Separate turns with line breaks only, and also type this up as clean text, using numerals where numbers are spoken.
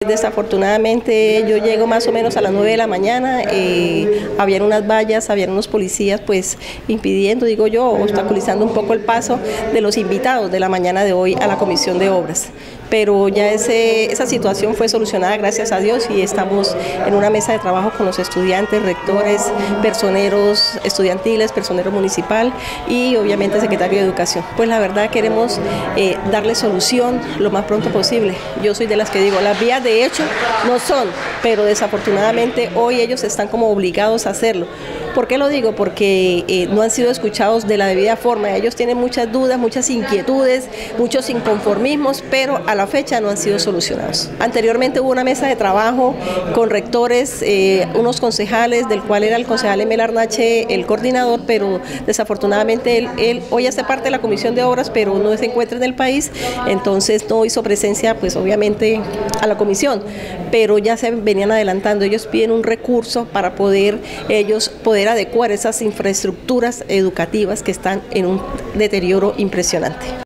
Desafortunadamente yo llego más o menos a las 9 de la mañana, habían unas vallas, habían unos policías pues impidiendo, digo yo, obstaculizando un poco el paso de los invitados de la mañana de hoy a la Comisión de Obras. Pero ya esa situación fue solucionada gracias a Dios y estamos en una mesa de trabajo con los estudiantes, rectores, personeros estudiantiles, personero municipal y obviamente el secretario de Educación. Pues la verdad queremos darle solución lo más pronto posible. Yo soy de las que digo, las vías de hecho no son, pero desafortunadamente hoy ellos están como obligados a hacerlo. ¿Por qué lo digo? Porque no han sido escuchados de la debida forma. Ellos tienen muchas dudas, muchas inquietudes, muchos inconformismos, pero a la fecha no han sido solucionados. Anteriormente hubo una mesa de trabajo con rectores, unos concejales, del cual era el concejal Emel Arnache el coordinador, pero desafortunadamente él hoy hace parte de la Comisión de Obras, pero no se encuentra en el país, entonces no hizo presencia, pues obviamente, a la comisión, pero ya se venían adelantando. Ellos piden un recurso para poder adecuar esas infraestructuras educativas que están en un deterioro impresionante.